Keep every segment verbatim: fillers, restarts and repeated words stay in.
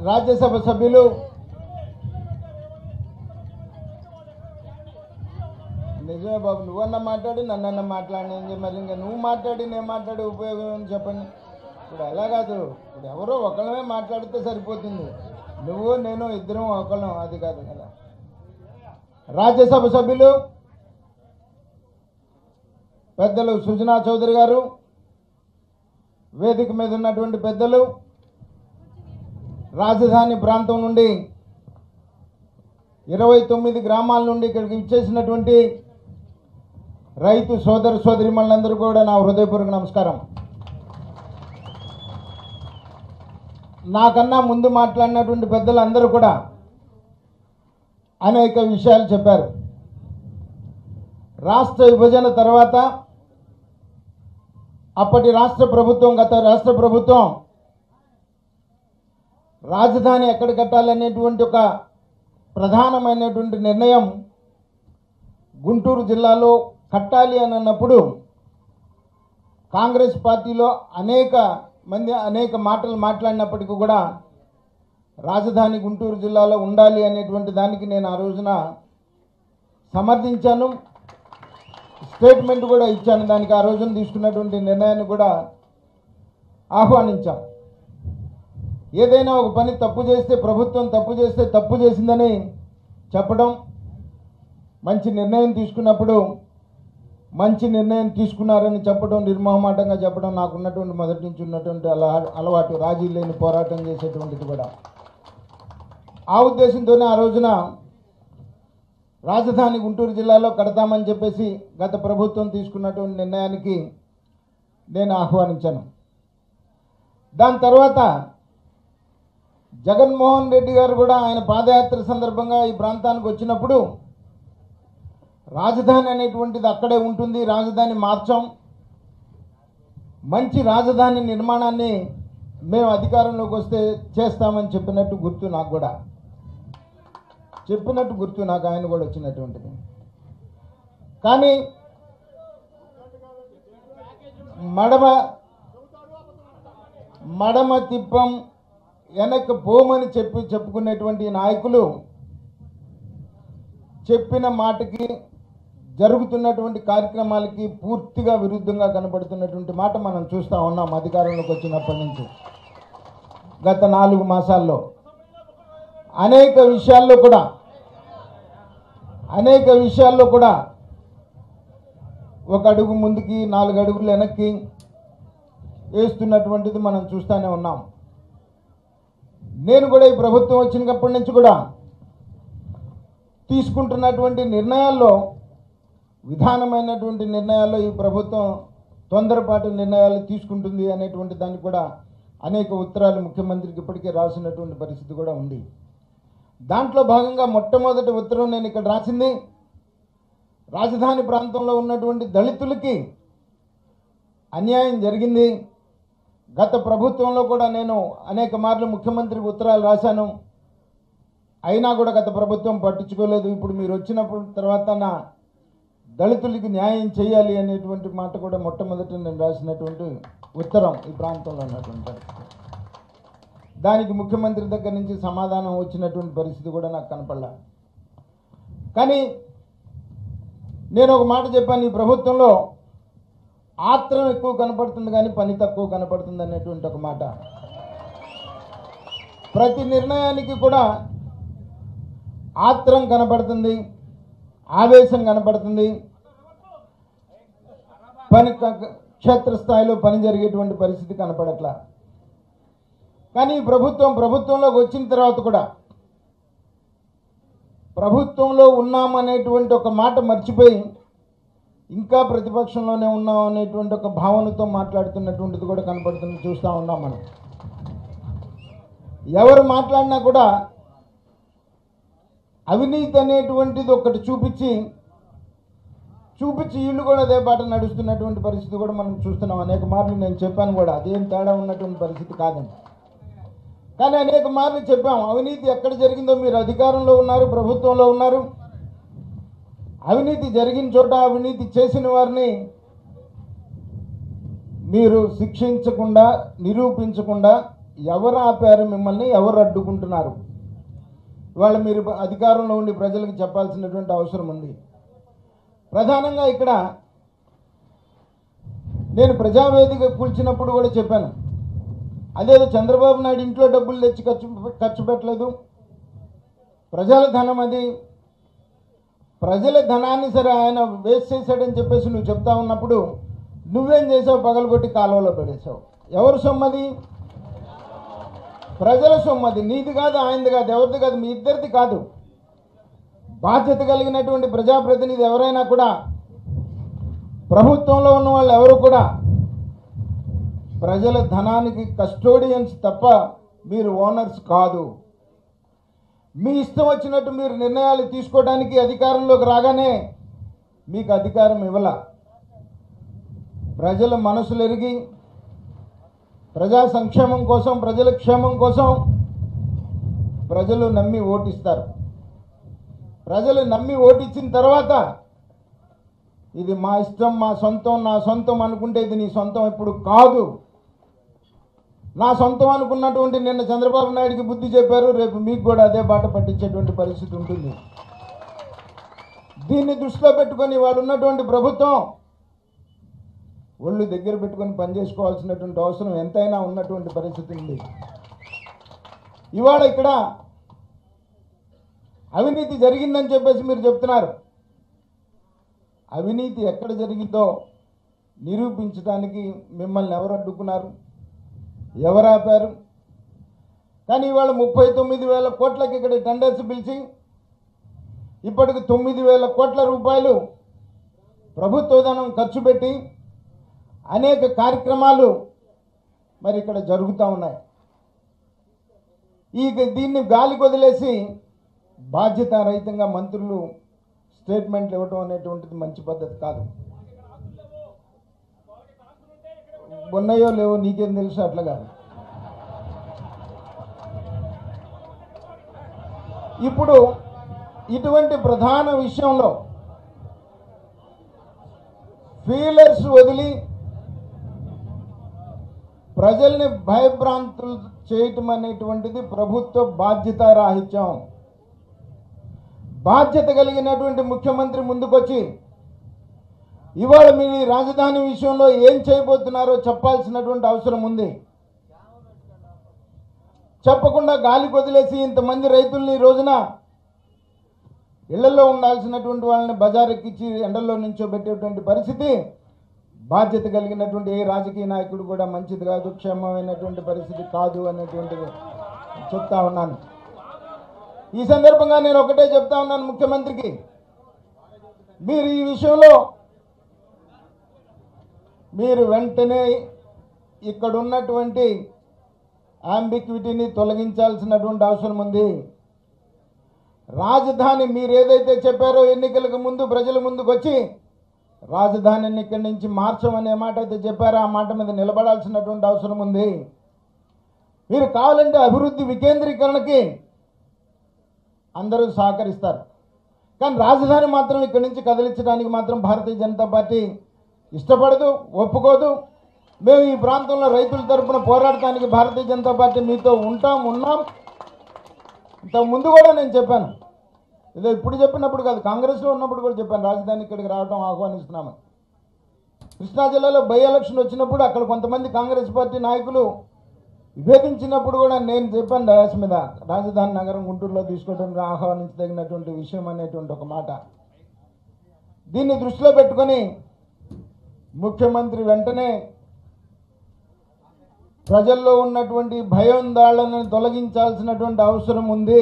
రాజ్యసభ సభ్యులు నిజమే బాబు, నువ్వన్నా మాట్లాడి నన్నన్నా మాట్లాడి, మరి ఇంకా నువ్వు మాట్లాడి నేను మాట్లాడి ఉపయోగం అని చెప్పండి. ఇప్పుడు అలా కాదు, ఇప్పుడు ఎవరో ఒకళ్ళమే మాట్లాడితే సరిపోతుంది. నువ్వు నేను ఇద్దరం ఒకళ్ళం, అది కాదు కదా. రాజ్యసభ సభ్యులు పెద్దలు సుజనా చౌదరి గారు, వేదిక మీద ఉన్నటువంటి పెద్దలు, రాజధాని ప్రాంతం నుండి ఇరవై తొమ్మిది గ్రామాల నుండి ఇక్కడికి ఇచ్చేసినటువంటి రైతు సోదర సోదరిమణులందరూ కూడా నా హృదయపూర్వక నమస్కారం. నాకన్నా ముందు మాట్లాడినటువంటి పెద్దలందరూ కూడా అనేక విషయాలు చెప్పారు. రాష్ట్ర విభజన తర్వాత అప్పటి రాష్ట్ర ప్రభుత్వం, గత రాష్ట్ర ప్రభుత్వం రాజధాని ఎక్కడ కట్టాలనేటువంటి ఒక ప్రధానమైనటువంటి నిర్ణయం గుంటూరు జిల్లాలో కట్టాలి అని అన్నప్పుడు కాంగ్రెస్ పార్టీలో అనేక మంది అనేక మాటలు మాట్లాడినప్పటికీ కూడా రాజధాని గుంటూరు జిల్లాలో ఉండాలి అనేటువంటి దానికి నేను ఆ రోజున సమర్థించాను, స్టేట్మెంట్ కూడా ఇచ్చాను. దానికి ఆ రోజున తీసుకున్నటువంటి నిర్ణయాన్ని కూడా ఆహ్వానించాం. ఏదైనా ఒక పని తప్పు చేస్తే, ప్రభుత్వం తప్పు చేస్తే తప్పు చేసిందని చెప్పడం, మంచి నిర్ణయం తీసుకున్నప్పుడు మంచి నిర్ణయం తీసుకున్నారని చెప్పడం, నిర్మోహమాటంగా చెప్పడం నాకున్నటువంటి మొదటి నుంచి ఉన్నటువంటి అలా అలవాటు, రాజీ లేని పోరాటం చేసేటువంటిది కూడా. ఆ ఉద్దేశంతోనే ఆ రోజున రాజధాని గుంటూరు జిల్లాలో కడతామని చెప్పేసి గత ప్రభుత్వం తీసుకున్నటువంటి నిర్ణయానికి నేను ఆహ్వానించాను. దాని తర్వాత జగన్మోహన్ రెడ్డి గారు కూడా ఆయన పాదయాత్ర సందర్భంగా ఈ ప్రాంతానికి వచ్చినప్పుడు రాజధాని అనేటువంటిది అక్కడే ఉంటుంది, రాజధాని మార్చాం, మంచి రాజధాని నిర్మాణాన్ని మేము అధికారంలోకి వస్తే చేస్తామని చెప్పినట్టు గుర్తు, నాకు కూడా చెప్పినట్టు గుర్తు, నాకు ఆయన కూడా వచ్చినటువంటిది. కానీ మడమ మడమ తిప్పం వెనక్కి పోమని చెప్పి చెప్పుకునేటువంటి నాయకులు చెప్పిన మాటకి జరుగుతున్నటువంటి కార్యక్రమాలకి పూర్తిగా విరుద్ధంగా కనబడుతున్నటువంటి మాట మనం చూస్తూ ఉన్నాం అధికారంలోకి వచ్చినప్పటి నుంచి. గత నాలుగు మాసాల్లో అనేక విషయాల్లో కూడా అనేక విషయాల్లో కూడా ఒక అడుగు ముందుకి నాలుగు అడుగులు వెనక్కి వేస్తున్నటువంటిది మనం చూస్తూనే ఉన్నాం. నేను కూడా ఈ ప్రభుత్వం వచ్చినప్పటి నుంచి కూడా తీసుకుంటున్నటువంటి నిర్ణయాల్లో, విధానమైనటువంటి నిర్ణయాల్లో ఈ ప్రభుత్వం తొందరపాటు నిర్ణయాలు తీసుకుంటుంది అనేటువంటి దానికి కూడా అనేక ఉత్తరాలు ముఖ్యమంత్రికి ఇప్పటికే రాసినటువంటి పరిస్థితి కూడా ఉంది. దాంట్లో భాగంగా మొట్టమొదటి ఉత్తరం నేను ఇక్కడ రాసింది, రాజధాని ప్రాంతంలో ఉన్నటువంటి దళితులకి అన్యాయం జరిగింది. గత ప్రభుత్వంలో కూడా నేను అనేక మార్లు ముఖ్యమంత్రికి ఉత్తరాలు రాశాను, అయినా కూడా గత ప్రభుత్వం పట్టించుకోలేదు. ఇప్పుడు మీరు వచ్చినప్పుడు తర్వాత నా దళితులకి న్యాయం చేయాలి అనేటువంటి మాట కూడా మొట్టమొదటి నేను రాసినటువంటి ఉత్తరం ఈ ప్రాంతంలో ఉన్నటువంటి. దానికి ముఖ్యమంత్రి దగ్గర నుంచి సమాధానం వచ్చినటువంటి పరిస్థితి కూడా నాకు కనపడలా. కానీ నేను ఒక మాట చెప్పాను, ఈ ప్రభుత్వంలో ఆత్రం ఎక్కువ కనపడుతుంది కానీ పని తక్కువ కనపడుతుంది అనేటువంటి ఒక మాట. ప్రతి నిర్ణయానికి కూడా ఆత్రం కనపడుతుంది, ఆవేశం కనపడుతుంది, పని క్షేత్రస్థాయిలో పని జరిగేటువంటి పరిస్థితి కనపడట్లా. కానీ ప్రభుత్వం ప్రభుత్వంలోకి వచ్చిన తర్వాత కూడా ప్రభుత్వంలో ఉన్నామనేటువంటి ఒక మాట మర్చిపోయి ఇంకా ప్రతిపక్షంలోనే ఉన్నాం అనేటువంటి ఒక భావనతో మాట్లాడుతున్నటువంటిది కూడా కనపడుతుంది, చూస్తూ ఉన్నాం మనం. ఎవరు మాట్లాడినా కూడా అవినీతి అనేటువంటిది ఒకటి చూపించి చూపించి వీళ్ళు కూడా అదే బాట నడుస్తున్నటువంటి పరిస్థితి కూడా మనం చూస్తున్నాం. అనేక మార్లు నేను చెప్పాను కూడా, అదేం తేడా ఉన్నటువంటి పరిస్థితి కాదండి. కానీ అనేక మార్లు చెప్పాం, అవినీతి ఎక్కడ జరిగిందో, మీరు అధికారంలో ఉన్నారు, ప్రభుత్వంలో ఉన్నారు, అవినీతి జరిగిన చోట అవినీతి చేసిన వారిని మీరు శిక్షించకుండా, నిరూపించకుండా ఎవరు ఆపారు మిమ్మల్ని, ఎవరు అడ్డుకుంటున్నారు? ఇవాళ మీరు అధికారంలో ఉండి ప్రజలకు చెప్పాల్సినటువంటి అవసరం ఉంది. ప్రధానంగా ఇక్కడ నేను ప్రజావేదిక కూల్చినప్పుడు కూడా చెప్పాను, అదేదో చంద్రబాబు నాయుడు ఇంట్లో డబ్బులు తెచ్చి ఖర్చు ఖర్చు పెట్టలేదు, ప్రజల ధనం అది, ప్రజల ధనాన్ని సరే ఆయన వేస్ట్ చేశాడని చెప్పేసి నువ్వు చెప్తా ఉన్నప్పుడు నువ్వేం చేసావు? పగలగొట్టి కాలువలో పడేసావు. ఎవరు సొమ్మది? ప్రజల సొమ్మది. నీది కాదు, ఆయనది కాదు, ఎవరిది కాదు, మీ ఇద్దరిది కాదు. బాధ్యత కలిగినటువంటి ప్రజాప్రతినిధి ఎవరైనా కూడా, ప్రభుత్వంలో ఉన్న వాళ్ళు ఎవరు కూడా ప్రజల ధనానికి కస్టోడియన్స్ తప్ప మీరు ఓనర్స్ కాదు. మీ ఇష్టం వచ్చినట్టు మీరు నిర్ణయాలు తీసుకోవడానికి అధికారంలోకి రాగానే మీకు అధికారం ఇవ్వాల. ప్రజల మనసులు ఎరిగి ప్రజా సంక్షేమం కోసం, ప్రజల క్షేమం కోసం ప్రజలు నమ్మి ఓటిస్తారు. ప్రజలు నమ్మి ఓటిచ్చిన తర్వాత ఇది మా ఇష్టం, మా సొంతం, నా సొంతం అనుకుంటే ఇది నీ సొంతం ఎప్పుడు కాదు. నా సొంతం అనుకున్నటువంటి నిన్న చంద్రబాబు నాయుడికి బుద్ధి చెప్పారు, రేపు మీకు కూడా అదే బాట పట్టించేటువంటి పరిస్థితి ఉంటుంది. దీన్ని దృష్టిలో పెట్టుకొని వాళ్ళు ఉన్నటువంటి ప్రభుత్వం ఒళ్ళు దగ్గర పెట్టుకొని పనిచేసుకోవాల్సినటువంటి అవసరం ఎంతైనా ఉన్నటువంటి పరిస్థితి ఉంది. ఇవాళ ఇక్కడ అవినీతి జరిగిందని చెప్పేసి మీరు చెప్తున్నారు. అవినీతి ఎక్కడ జరిగిందో నిరూపించడానికి మిమ్మల్ని ఎవరు అడ్డుకున్నారు, ఎవరు ఆపారు? కానీ ఇవాళ ముప్పై తొమ్మిది వేల కోట్లకి ఇక్కడ టెండర్స్ పిలిచి ఇప్పటికి తొమ్మిది వేల కోట్ల రూపాయలు ప్రభుత్వ ధనం ఖర్చు పెట్టి అనేక కార్యక్రమాలు మరి ఇక్కడ జరుగుతూ ఉన్నాయి. ఈ దీన్ని గాలి వదిలేసి బాధ్యతారహితంగా మంత్రులు స్టేట్మెంట్లు ఇవ్వటం అనేటువంటిది మంచి పద్ధతి కాదు. ఉన్నాయో లేవో నీకేం తెలుసు, అట్లా కాదు. ఇప్పుడు ఇటువంటి ప్రధాన విషయంలో ఫీలర్స్ వదిలి ప్రజల్ని భయభ్రాంతులు చేయటం అనేటువంటిది ప్రభుత్వ బాధ్యతారాహిత్యం. బాధ్యత కలిగినటువంటి ముఖ్యమంత్రి ముందుకొచ్చి ఇవాళ మీ రాజధాని విషయంలో ఏం చేయబోతున్నారో చెప్పాల్సినటువంటి అవసరం ఉంది. చెప్పకుండా గాలి వదిలేసి ఇంతమంది రైతుల్ని ఈ రోజున ఇళ్లలో ఉండాల్సినటువంటి వాళ్ళని బజారెక్కించి ఎండల్లో నించోబెట్టేటువంటి పరిస్థితి బాధ్యత కలిగినటువంటి ఏ రాజకీయ నాయకుడు కూడా మంచిది కాదు, క్షేమమైనటువంటి పరిస్థితి కాదు అనేటువంటిది చెప్తా ఉన్నాను. ఈ సందర్భంగా నేను ఒకటే చెప్తా ఉన్నాను ముఖ్యమంత్రికి, మీరు ఈ విషయంలో మీరు వెంటనే ఇక్కడ ఉన్నటువంటి అంబిక్విటీని తొలగించాల్సినటువంటి అవసరం ఉంది. రాజధాని మీరు ఏదైతే చెప్పారో ఎన్నికలకు ముందు ప్రజల ముందుకు వచ్చి రాజధానిని ఇక్కడి నుంచి మార్చమనే మాట అయితే చెప్పారో ఆ మాట మీద నిలబడాల్సినటువంటి అవసరం ఉంది. మీరు కావాలంటే అభివృద్ధి వికేంద్రీకరణకి అందరూ సహకరిస్తారు, కానీ రాజధాని మాత్రం ఇక్కడి నుంచి కదిలించడానికి మాత్రం భారతీయ జనతా పార్టీ ఇష్టపడదు, ఒప్పుకోదు. మేము ఈ ప్రాంతంలో రైతుల తరఫున పోరాడటానికి భారతీయ జనతా పార్టీ మీతో ఉంటాం, ఉన్నాం. ఇంత ముందు కూడా నేను చెప్పాను, ఏదో ఇప్పుడు చెప్పినప్పుడు కాదు, కాంగ్రెస్లో ఉన్నప్పుడు కూడా చెప్పాను, రాజధాని ఇక్కడికి రావడం ఆహ్వానిస్తున్నామని. కృష్ణా జిల్లాలో బై ఎలక్షన్ వచ్చినప్పుడు అక్కడ కొంతమంది కాంగ్రెస్ పార్టీ నాయకులు విభేదించినప్పుడు కూడా నేను చెప్పాను డయాస్ మీద, రాజధాని నగరం గుంటూరులో తీసుకోవడానికి ఆహ్వానించదగినటువంటి విషయం అనేటువంటి ఒక మాట. దీన్ని దృష్టిలో పెట్టుకొని ముఖ్యమంత్రి వెంటనే ప్రజల్లో ఉన్నటువంటి భయోందాళ్లను తొలగించాల్సినటువంటి అవసరం ఉంది.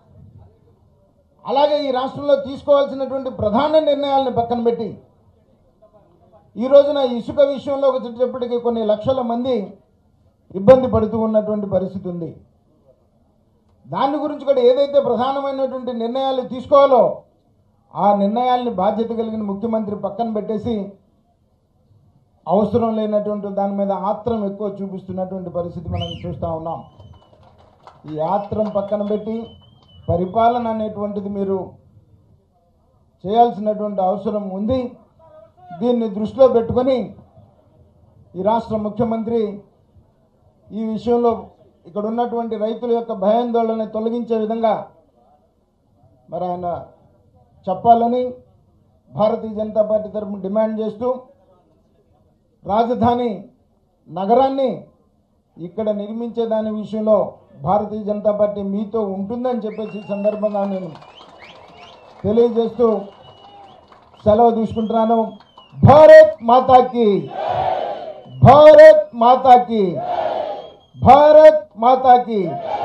అలాగే ఈ రాష్ట్రంలో తీసుకోవాల్సినటువంటి ప్రధాన నిర్ణయాలను పక్కన పెట్టి ఈ రోజున ఇసుక విషయంలో వచ్చేటప్పటికీ కొన్ని లక్షల మంది ఇబ్బంది పడుతూ ఉన్నటువంటి పరిస్థితి ఉంది. దాని గురించి కూడా ఏదైతే ప్రధానమైనటువంటి నిర్ణయాలు తీసుకోవాలో ఆ నిర్ణయాల్ని బాధ్యత కలిగిన ముఖ్యమంత్రి పక్కన పెట్టేసి అవసరం లేనటువంటి దాని మీద ఆత్రం ఎక్కువ చూపిస్తున్నటువంటి పరిస్థితి మనం చూస్తూ ఉన్నాం. ఈ ఆత్రం పక్కన పెట్టి పరిపాలన అనేటువంటిది మీరు చేయాల్సినటువంటి అవసరం ఉంది. దీన్ని దృష్టిలో పెట్టుకొని ఈ రాష్ట్ర ముఖ్యమంత్రి ఈ విషయంలో ఇక్కడ ఉన్నటువంటి రైతుల యొక్క భయాందోళన తొలగించే విధంగా మరి ఆయన చెప్పాలని భారతీయ జనతా పార్టీ తరఫున డిమాండ్ చేస్తూ రాజధాని నగరాన్ని ఇక్కడ నిర్మించే దాని విషయంలో భారతీయ జనతా పార్టీ మీతో ఉంటుందని చెప్పేసి సందర్భంగా నేను తెలియజేస్తూ సెలవు తీసుకుంటున్నాను. భారత్ మాతాకి, భారత్ మాతాకి, భారత్ మాతాకి.